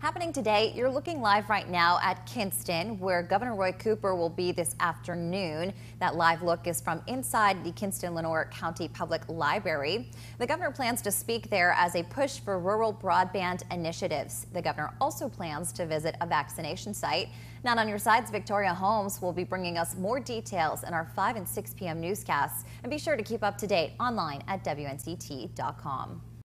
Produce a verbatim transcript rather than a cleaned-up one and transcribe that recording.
Happening today, you're looking live right now at Kinston, where Governor Roy Cooper will be this afternoon. That live look is from inside the Kinston-Lenior County Public Library. The governor plans to speak there as a push for rural broadband initiatives. The governor also plans to visit a vaccination site. Not on your sides, Victoria Holmes will be bringing us more details in our five and six p m newscasts. And be sure to keep up to date online at W N C T dot com.